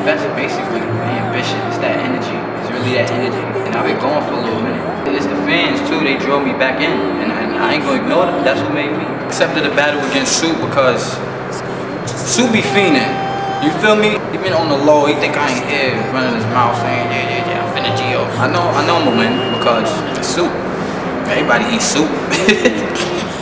That's basically the ambition. It's that energy. It's really that energy. And I've been going for a little minute. It's the fans too. They drove me back in, and I ain't gonna ignore them. That's what made me. Accepted the battle against Soup because Soup be fiending. You feel me? He been on the low. He think I ain't here, running his mouth saying yeah, I'm finna G.O. I know I'm gonna win because it's Soup. Everybody eats soup.